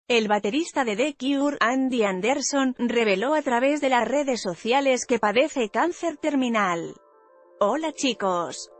El baterista de The Cure, Andy Anderson, reveló a través de las redes sociales que padece cáncer terminal. Hola chicos.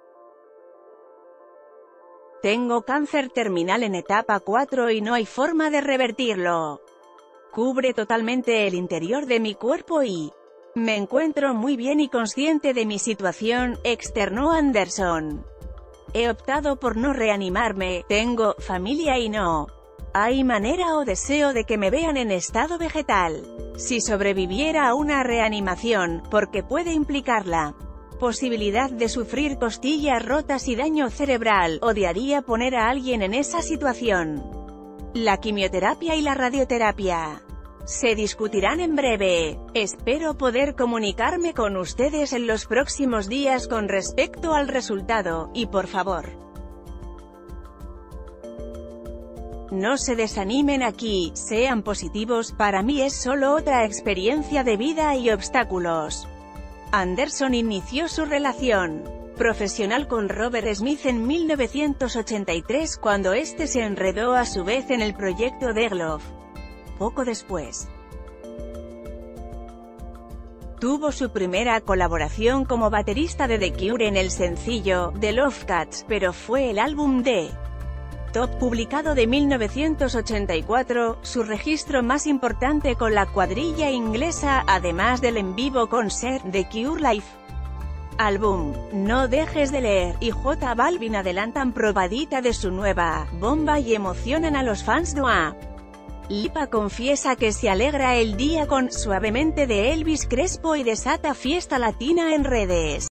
Tengo cáncer terminal en etapa 4 y no hay forma de revertirlo. Cubre totalmente el interior de mi cuerpo y me encuentro muy bien y consciente de mi situación, externó Anderson. He optado por no reanimarme, tengo familia y no hay manera o deseo de que me vean en estado vegetal. Si sobreviviera a una reanimación, porque puede implicar la posibilidad de sufrir costillas rotas y daño cerebral, odiaría poner a alguien en esa situación. La quimioterapia y la radioterapia se discutirán en breve. Espero poder comunicarme con ustedes en los próximos días con respecto al resultado, y por favor, no se desanimen aquí, sean positivos, para mí es solo otra experiencia de vida y obstáculos. Anderson inició su relación profesional con Robert Smith en 1983 cuando este se enredó a su vez en el proyecto The Glove. Poco después, tuvo su primera colaboración como baterista de The Cure en el sencillo The Love Cats, pero fue el álbum de Top publicado de 1984, su registro más importante con la cuadrilla inglesa, además del en vivo concert The Cure Live. Álbum No dejes de leer y J Balvin adelantan probadita de su nueva bomba y emocionan a los fans. Dua Lipa confiesa que se alegra el día con Suavemente de Elvis Crespo y desata fiesta latina en redes.